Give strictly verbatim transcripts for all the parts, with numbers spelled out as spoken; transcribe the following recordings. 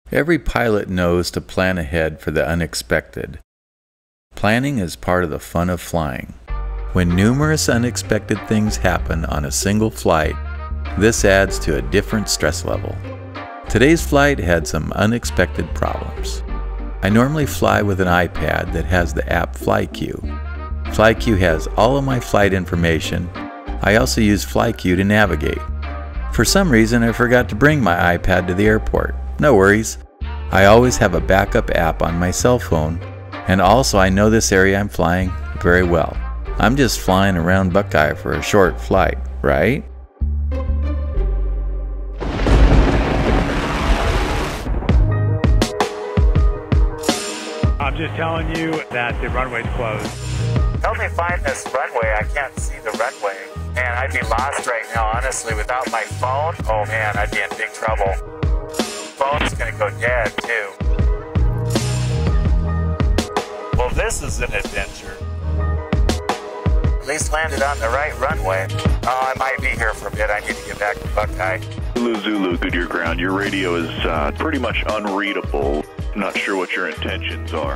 Every pilot knows to plan ahead for the unexpected. Planning is part of the fun of flying. When numerous unexpected things happen on a single flight, this adds to a different stress level. Today's flight had some unexpected problems. I normally fly with an iPad that has the app FlyQ. FlyQ has all of my flight information. I also use FlyQ to navigate. For some reason, I forgot to bring my iPad to the airport. No worries. I always have a backup app on my cell phone, and also I know this area I'm flying very well. I'm just flying around Buckeye for a short flight, right? I'm just telling you that the runway's closed. Help me find this runway. I can't see the runway. Man, I'd be lost right now, honestly, without my phone. Oh man, I'd be in big trouble. Phone's gonna go dead, too. Well, this is an adventure. At least landed on the right runway. Oh, I might be here for a bit. I need to get back to Buckeye. Zulu, Zulu, Goodyear ground. Your radio is uh, pretty much unreadable. Not sure what your intentions are.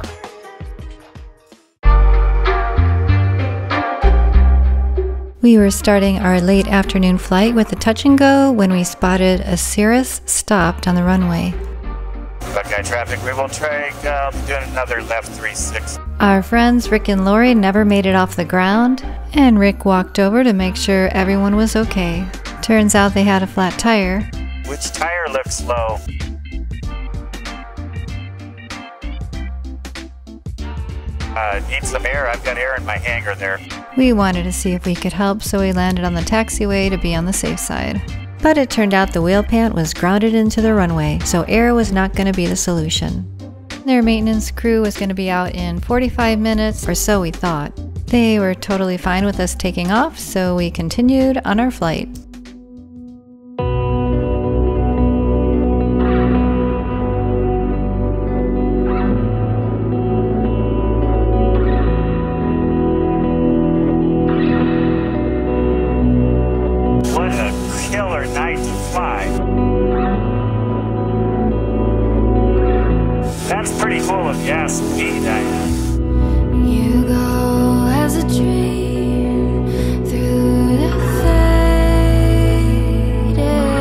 We were starting our late afternoon flight with a touch and go when we spotted a Cirrus stopped on the runway. Buckeye traffic, we will Trike. Uh, I'll be doing another left three six. Our friends Rick and Lori never made it off the ground, and Rick walked over to make sure everyone was okay. Turns out they had a flat tire. Which tire looks low? Uh, need some air. I've got air in my hangar there. We wanted to see if we could help, so we landed on the taxiway to be on the safe side. But it turned out the wheel pant was grounded into the runway, so air was not going to be the solution. Their maintenance crew was going to be out in forty-five minutes, or so we thought. They were totally fine with us taking off, so we continued on our flight. That's pretty full of gas speed, Diane. You go as a dream through the faded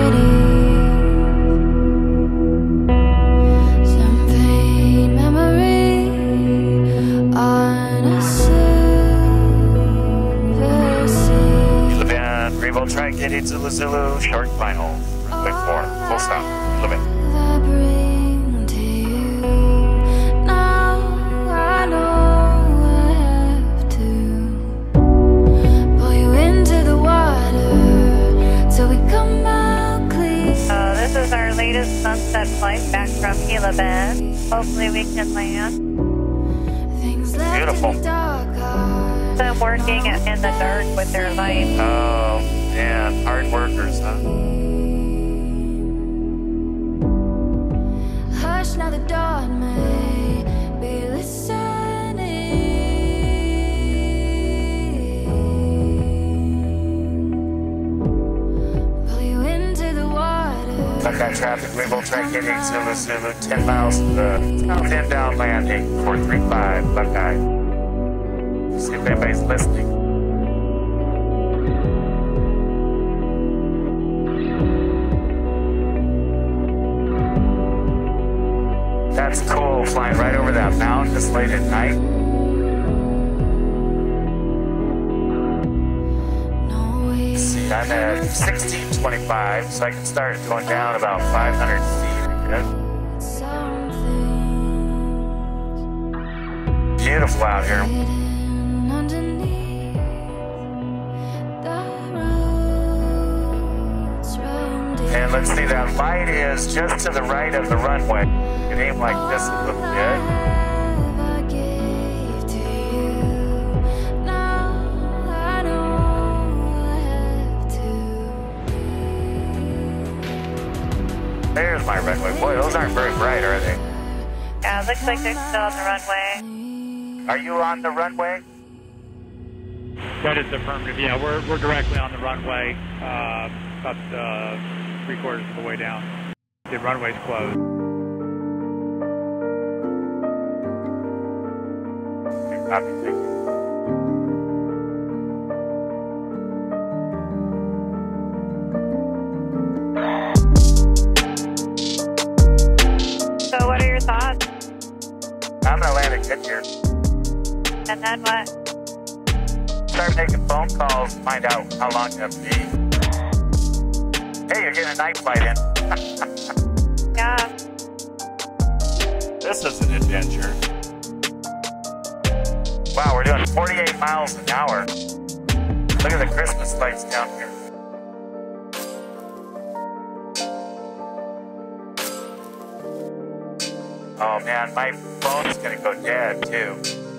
eve. Some faint memory on a silver sea. You live in Revo Trike, eight Zulu Zulu, short final, runway four, full stop. You live in. This is our latest sunset flight back from Gila Bend. Hopefully we can land. Beautiful. Them working in the dark with their light. Oh, man. Hard workers, huh? Hush, now the dawn may be listening. Pull you into the water. Buckeye traffic, Revo Trike, eight Zulu Zulu, ten miles to the ten down landing, four three five, Buckeye. See if anybody's listening. That's cool, flying right over that mountain this late at night. See, I'm at sixteen twenty-five, so I can start going down about five hundred feet. Good. Beautiful out here. And let's see, that light is just to the right of the runway. You can aim like this a little bit. There's my runway. Boy, those aren't very bright, are they? Yeah, it looks like they're still on the runway. Are you on the runway? That is affirmative. Yeah, we're we're directly on the runway, uh, about uh, three quarters of the way down. The runway's closed. Copy, thank you. So what are your thoughts? I'm gonna land a good here. And then what? Start making phone calls, find out how long you have to be. Hey, you're getting a night flight in. Yeah. This is an adventure. Wow, we're doing forty-eight miles an hour. Look at the Christmas lights down here. Oh man, my phone's gonna go dead too.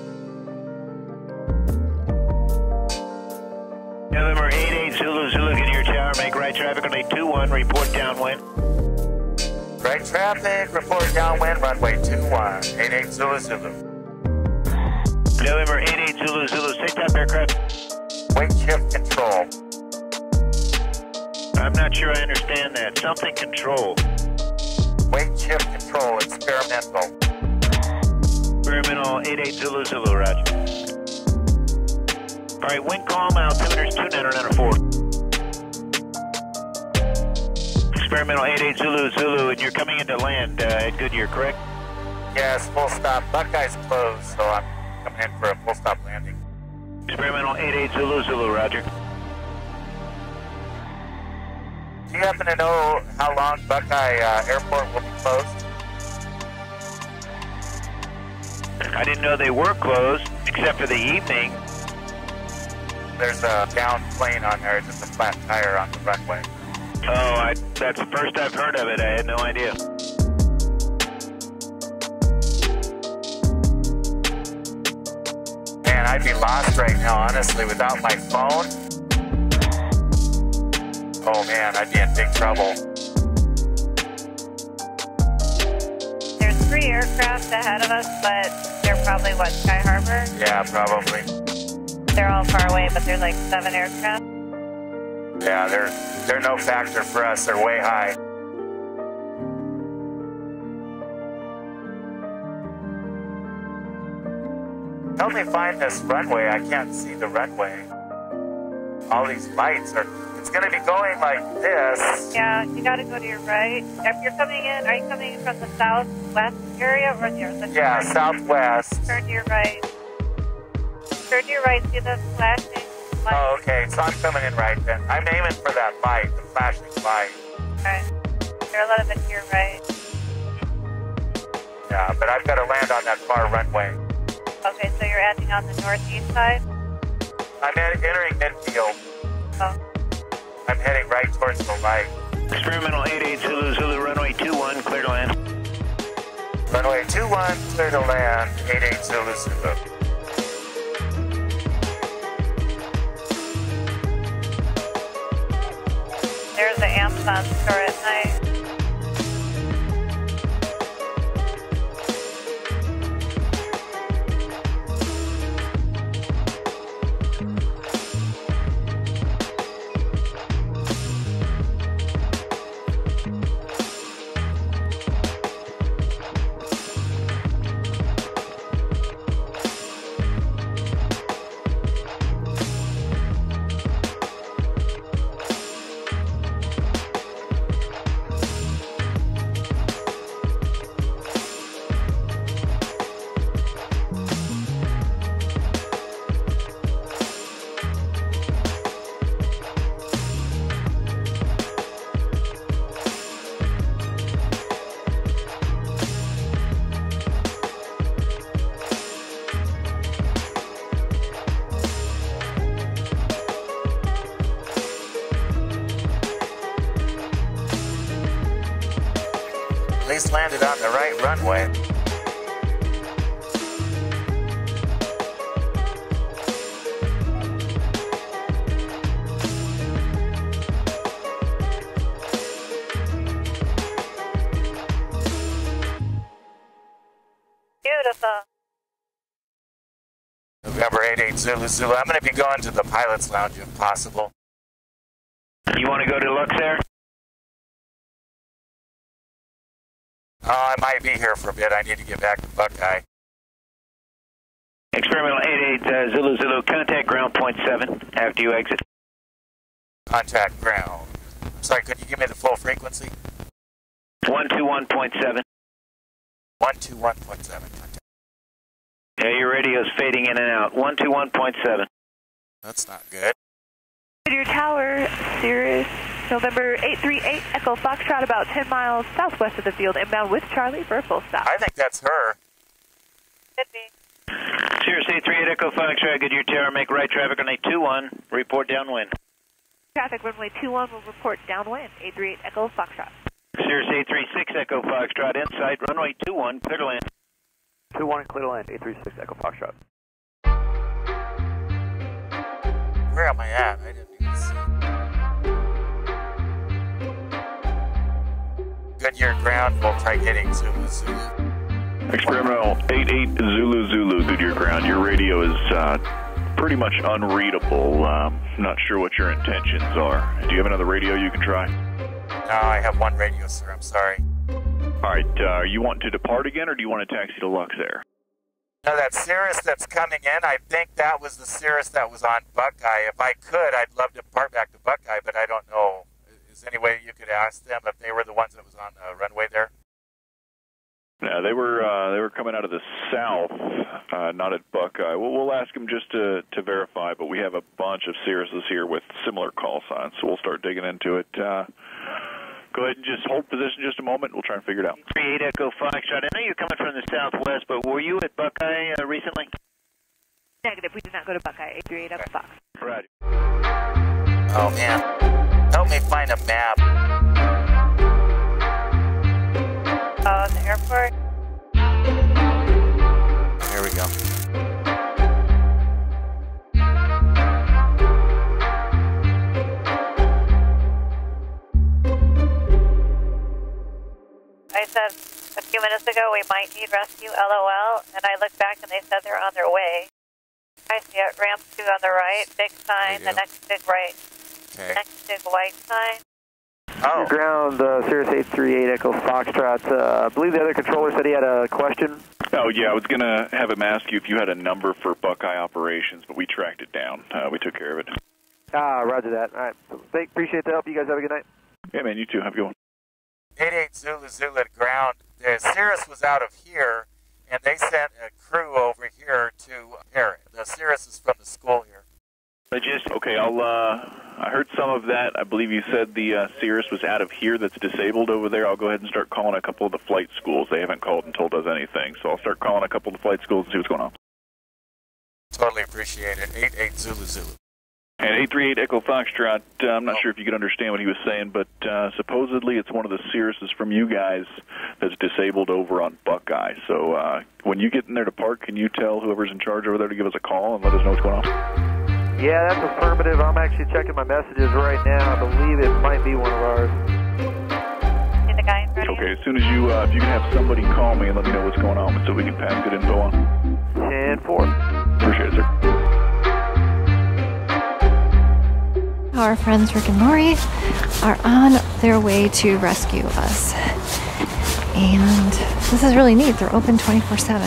November eight eight Zulu Zulu, get your tower, make right traffic on eight two one, report downwind. Right traffic, report downwind, runway two one, eight eight Zulu Zulu. November eight eight Zulu Zulu, stay top aircraft. Weight shift control. I'm not sure I understand that. Something control. Weight shift control, experimental. Experimental eight eight Zulu Zulu, roger. All right, wind calm, altimeter's two nine nine four. Experimental eight eight Zulu Zulu, and you're coming into land uh, at Goodyear, correct? Yes, full stop. Buckeye's closed, so I'm coming in for a full stop landing. Experimental eight eight Zulu Zulu, roger. Do you happen to know how long Buckeye uh, Airport will be closed? I didn't know they were closed, except for the evening. There's a down plane on there, just a flat tire on the runway. Oh, I, that's the first I've heard of it. I had no idea. Man, I'd be lost right now, honestly, without my phone. Oh man, I'd be in big trouble. There's three aircraft ahead of us, but they're probably what, Sky Harbor? Yeah, probably. They're all far away, but there's like seven aircraft. Yeah, they're they're no factor for us. They're way high. Help me find this runway. I can't see the runway. All these lights are. It's gonna be going like this. Yeah, you gotta go to your right. If you're coming in, are you coming in from the southwest area or the, the Yeah, turn, southwest. turn to your right? Turn to your right, see the flashing light? Oh, okay. So I'm coming in right then. I'm aiming for that light, the flashing light. Okay. They're a little bit to your right. Yeah, but I've got to land on that far runway. Okay, so you're ending on the northeast side? I'm en- entering midfield. Oh. I'm heading right towards the light. Experimental eight eight Zulu Zulu, runway two one, clear to land. Runway two one, clear to land, eight eight Zulu Zulu. There's the Amazon store at night. At least landed on the right runway. Beautiful. November eight eight Zulu Zulu. I'm going to be going to the pilot's lounge if possible. You want to go to Luxair? Oh, I might be here for a bit. I need to get back to Buckeye. Experimental eight eight uh, Zulu Zulu, contact ground point seven after you exit. Contact ground. Sorry, could you give me the full frequency? one two one point seven. one two one point seven. Yeah, your radio's fading in and out. one two one point seven. That's not good. Your tower, Cirrus, November eight three eight, Echo Foxtrot, about ten miles southwest of the field, inbound with Charlie for a full stop. I think that's her. Could be. Cirrus eight three eight, Echo Foxtrot, Goodyear Tower, make right traffic on eight two one, report downwind. Traffic runway two one will report downwind, eight three eight, Echo Foxtrot. Cirrus eight three six, Echo Foxtrot, inside, runway two one, clear to land. two one, clear to land, eight three six, Echo Foxtrot. Where am I at? I didn't even see. Goodyear ground, we'll try getting Zulu Zulu. Experimental eight eight Zulu Zulu, Goodyear ground. Your radio is uh, pretty much unreadable. Um, not sure what your intentions are. Do you have another radio you can try? No, I have one radio, sir. I'm sorry. All right, uh, you want to depart again, or do you want to taxi to Luxair? No, that Cirrus that's coming in, I think that was the Cirrus that was on Buckeye. If I could, I'd love to depart back to Buckeye, but I don't know. Is there any way you could ask them if they were the ones that was on the runway there? Yeah, they were uh, they were coming out of the south, uh, not at Buckeye. Well, we'll ask them just to, to verify, but we have a bunch of Cirruses here with similar call signs, so we'll start digging into it. Uh, go ahead and just hold position just a moment. We'll try and figure it out. three eight Echo Foxtrot, I know you're coming from the southwest, but were you at Buckeye uh, recently? Negative, we did not go to Buckeye, eight three eight, Echo Fox. Right. Oh, man. Help me find a map. Uh, the airport. Here we go. I said a few minutes ago we might need rescue, LOL, and I looked back and they said they're on their way. I see it, ramp two on the right, big sign, the next big right, Okay. next big white sign. Oh, Ground, uh, Cirrus eight three eight, Echo Foxtrot. Uh, I believe the other controller said he had a question. Oh, yeah, I was going to have him ask you if you had a number for Buckeye operations, but we tracked it down. Uh, we took care of it. Ah, roger that. All right. Thank, appreciate the help. You guys have a good night. Yeah, man, you too. Have a good one. eight eight Zulu Zulu at ground. The Cirrus was out of here, and they sent a crew over here to repair it. The Cirrus is from the school here. I just, okay, I'll, uh, I heard some of that. I believe you said the uh, Cirrus was out of here that's disabled over there. I'll go ahead and start calling a couple of the flight schools. They haven't called and told us anything, so I'll start calling a couple of the flight schools and see what's going on. Totally appreciate it. eight eight Zulu Zulu. And eight three eight Echo Foxtrot, uh, I'm not sure if you could understand what he was saying, but uh, supposedly it's one of the Cirruses from you guys that's disabled over on Buckeye. So uh, when you get in there to park, can you tell whoever's in charge over there to give us a call and let us know what's going on? Yeah, that's affirmative. I'm actually checking my messages right now. I believe it might be one of ours. See the guy in front of you? Okay, as soon as you, uh, if you can have somebody call me and let me know what's going on so we can pass good info on. ten four. Appreciate it, sir. Our friends Rick and Lori are on their way to rescue us. And this is really neat. They're open twenty-four seven.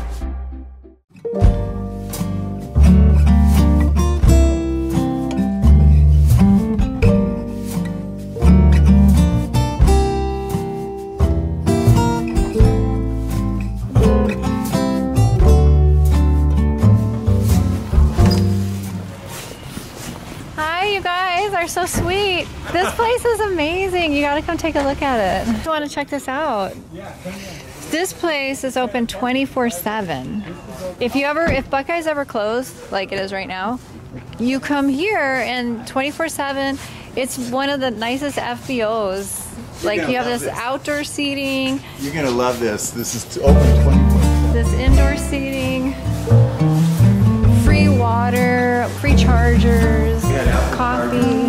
So sweet. This place is amazing. You got to come take a look at it. I want to check this out. This place is open twenty-four seven. If you ever, if Buckeye's ever closed, like it is right now, you come here and twenty-four seven. It's one of the nicest F B Os. Like you have this, this outdoor seating. You're gonna love this. This is open twenty-four seven. This indoor seating. Free water, free chargers, coffee.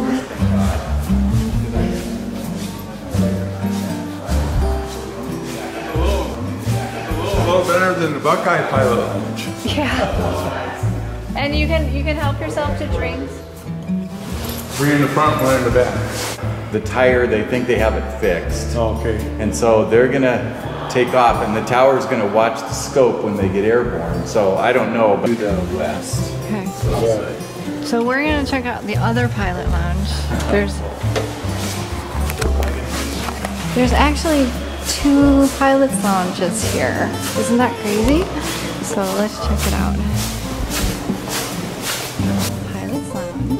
A little better than the Buckeye Pilot Lounge. Yeah. And you can you can help yourself to drinks. Three in the front, one in the back. The tire, they think they have it fixed. Oh, okay. And so they're gonna take off, and the tower's going to watch the scope when they get airborne. So I don't know, but to the west. Okay. So, so we're going to check out the other pilot lounge. There's There's actually two pilot's lounges here. Isn't that crazy? So let's check it out. Pilot's lounge.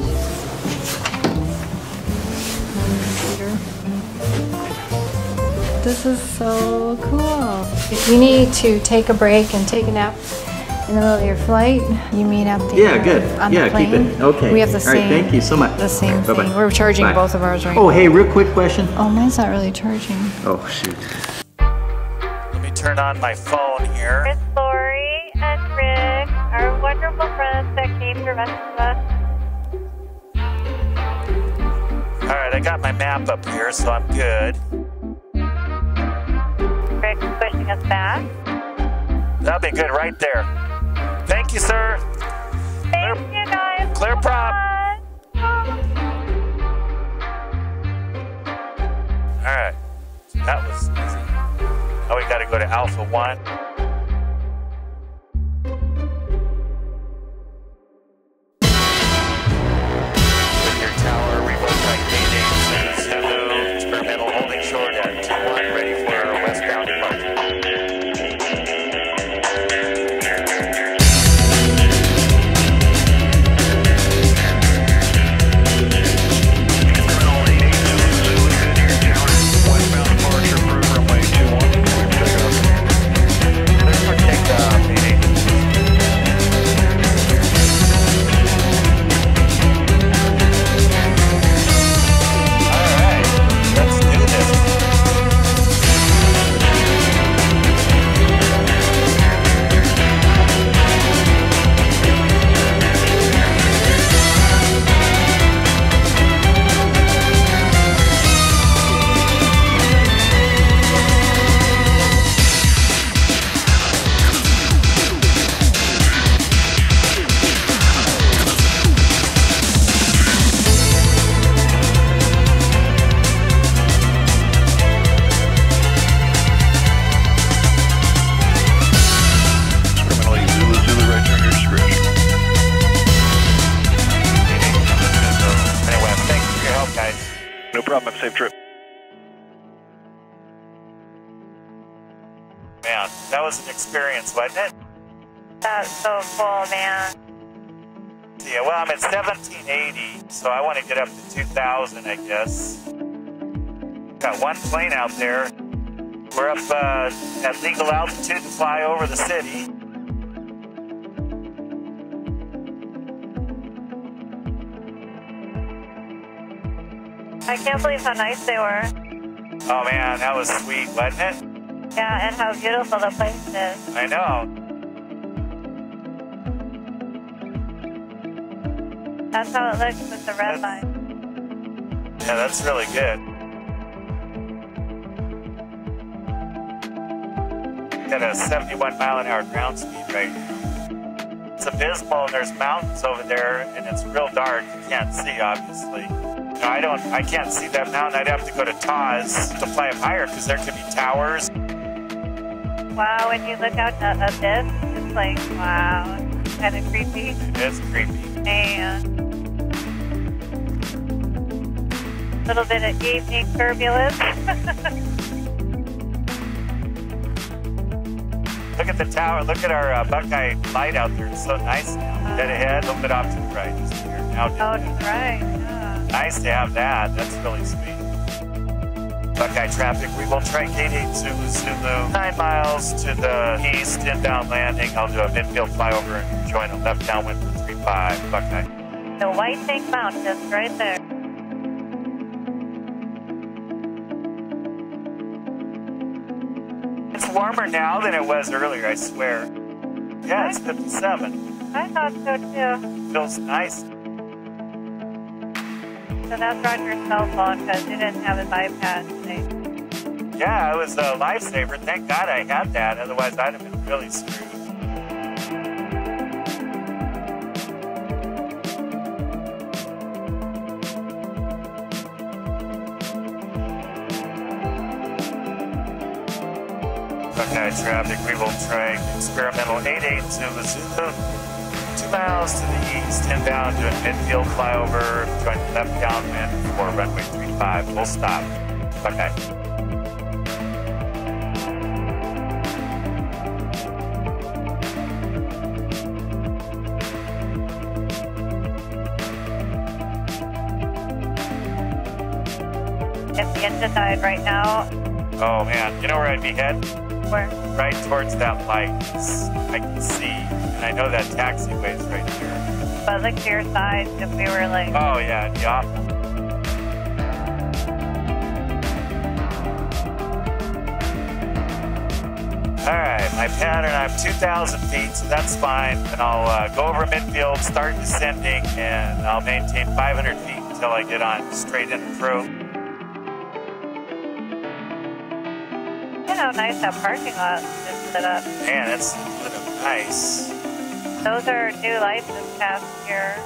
This is so cool. If you need to take a break and take a nap in the middle of your flight, you meet up the Yeah, good. on yeah, the plane. keep it. Okay. We have the All same. right, thank you so much. The same Bye-bye. thing. We're charging Bye. both of ours right Oh, now. hey, real quick question. Oh, mine's not really charging. Oh, shoot. Let me turn on my phone here. It's Lori and Rick, our wonderful friends that came to rescue us. All right, I got my map up here, so I'm good. Rick's pushing us back. That'll be good right there. Thank you, sir. Thank you guys. Clear prop. All right, so that was easy. Now we got to go to Alpha One. With your tower, we will try K eight Zulu, experimental holding short at two one, ready for our westbound departure. No problem. Have a safe trip. Man, that was an experience, wasn't it? That's so cool, man. Yeah, well, I'm at seventeen eighty, so I want to get up to two thousand, I guess. Got one plane out there. We're up uh, at legal altitude to fly over the city. I can't believe how nice they were. Oh man, that was sweet, wasn't it? Yeah, and how beautiful the place is. I know. That's how it looks with the red line. Yeah, that's really good. Got a seventy-one mile an hour ground speed right now. It's abysmal, and there's mountains over there, and it's real dark. You can't see, obviously. No, I don't. I can't see that mountain. I'd have to go to Taz to fly up higher because there could be towers. Wow, when you look out at this, it's like, wow, it's kind of creepy. It is creepy. Man. A little bit of evening turbulence. Look at the tower. Look at our uh, Buckeye light out there. It's so nice now. Dead ahead, a little bit off to the right. Just here. Now, Oh, that's right. Yeah. nice to have that. That's really sweet. Buckeye traffic. We will try K eight Zulu Zulu. Nine miles to the east, inbound landing. I'll do a midfield flyover and join a left downwind for three five. Buckeye. The White Tank Mountains right there. It's warmer now than it was earlier, I swear. Yeah, it's fifty-seven. I thought so too. Feels nice. So that's on your cell phone because you didn't have his iPad today. Yeah, it was a lifesaver. Thank God I had that. Otherwise, I'd have been really screwed. Buckeye traffic, we will try experimental eight eight Zulu Zulu. Two miles to the east, inbound to a midfield flyover, join left downwind for runway three five. We'll stop. Buckeye. If the engine died right now. Oh man, you know where I'd be heading? Where? Right towards that light. I can see, and I know that taxiway's right here. But look to your side if we were like... Oh yeah, it'd be awful. Alright, my pattern, I'm two thousand feet, so that's fine. And I'll uh, go over midfield, start descending, and I'll maintain five hundred feet until I get on straight in through. You know, nice that parking lot is lit up. Man, it's lit up nice. Those are new lights this past year.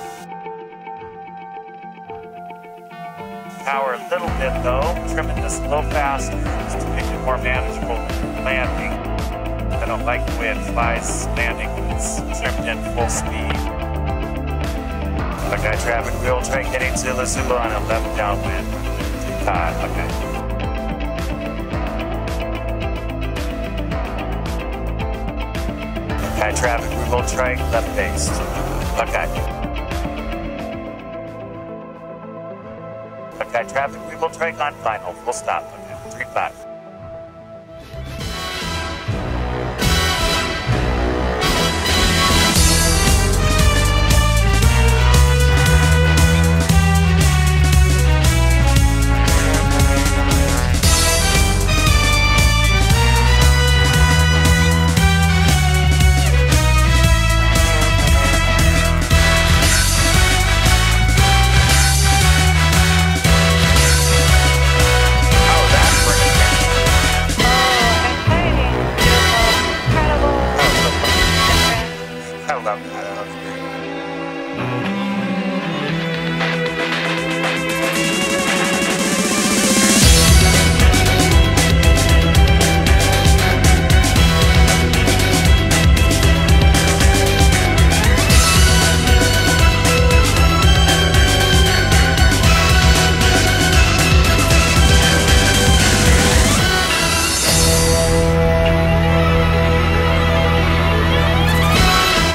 Power a little bit though, trimming this a little faster just to make it more manageable landing. I don't like the way it flies landing when it's trimmed in full speed. Buckeye traffic, wheel train getting Zulu Zulu on a left downwind. two five, okay. Buckeye traffic, we will Trike, left base. Buckeye. Buckeye traffic, we will Trike on final. Full stop. Okay, three five.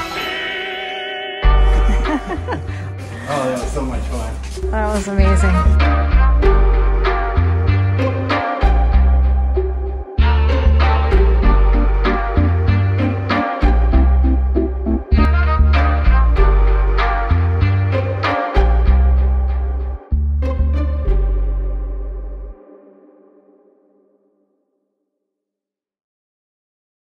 Oh, that was so much fun. That was amazing.